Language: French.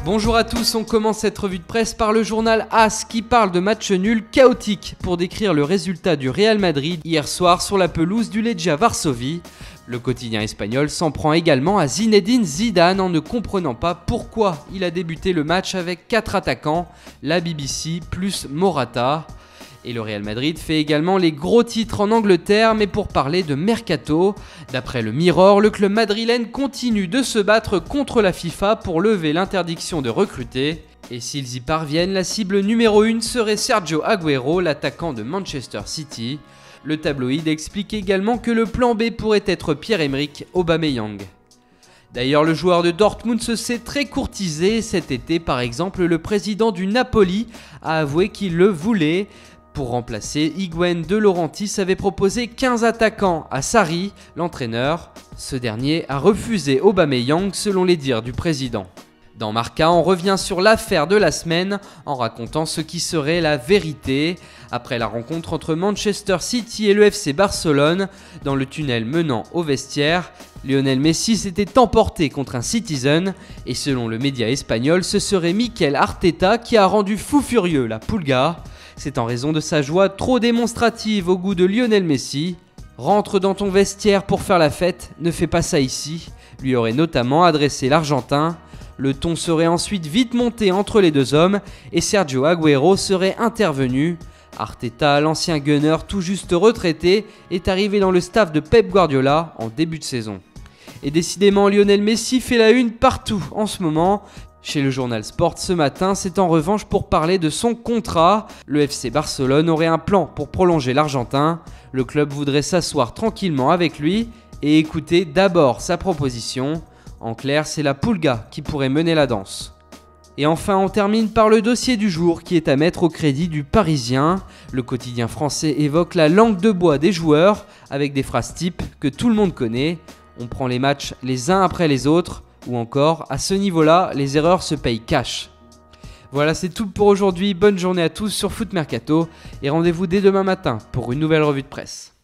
Bonjour à tous, on commence cette revue de presse par le journal AS qui parle de match nul chaotique pour décrire le résultat du Real Madrid hier soir sur la pelouse du Legia Varsovie. Le quotidien espagnol s'en prend également à Zinedine Zidane en ne comprenant pas pourquoi il a débuté le match avec 4 attaquants, la BBC plus Morata. Et le Real Madrid fait également les gros titres en Angleterre, mais pour parler de Mercato. D'après le Mirror, le club madrilène continue de se battre contre la FIFA pour lever l'interdiction de recruter. Et s'ils y parviennent, la cible numéro 1 serait Sergio Agüero, l'attaquant de Manchester City. Le tabloïd explique également que le plan B pourrait être Pierre-Emerick Aubameyang. D'ailleurs, le joueur de Dortmund se s'est très courtisé cet été. Par exemple, le président du Napoli a avoué qu'il le voulait. Pour remplacer Higuaín, De Laurentiis avait proposé 15 attaquants à Sarri, l'entraîneur. Ce dernier a refusé Aubameyang selon les dires du président. Dans Marca, on revient sur l'affaire de la semaine en racontant ce qui serait la vérité. Après la rencontre entre Manchester City et le FC Barcelone, dans le tunnel menant au vestiaire, Lionel Messi s'était emporté contre un Citizen et selon le média espagnol, ce serait Mikel Arteta qui a rendu fou furieux la Pulga. C'est en raison de sa joie trop démonstrative au goût de Lionel Messi. « Rentre dans ton vestiaire pour faire la fête, ne fais pas ça ici », lui aurait notamment adressé l'Argentin. Le ton serait ensuite vite monté entre les deux hommes et Sergio Agüero serait intervenu. Arteta, l'ancien gunner tout juste retraité, est arrivé dans le staff de Pep Guardiola en début de saison. Et décidément, Lionel Messi fait la une partout en ce moment. Chez le journal Sport ce matin, c'est en revanche pour parler de son contrat. Le FC Barcelone aurait un plan pour prolonger l'Argentin. Le club voudrait s'asseoir tranquillement avec lui et écouter d'abord sa proposition. En clair, c'est la Pulga qui pourrait mener la danse. Et enfin, on termine par le dossier du jour qui est à mettre au crédit du Parisien. Le quotidien français évoque la langue de bois des joueurs avec des phrases types que tout le monde connaît. On prend les matchs les uns après les autres. Ou encore, à ce niveau-là, les erreurs se payent cash. Voilà, c'est tout pour aujourd'hui. Bonne journée à tous sur Foot Mercato et rendez-vous dès demain matin pour une nouvelle revue de presse.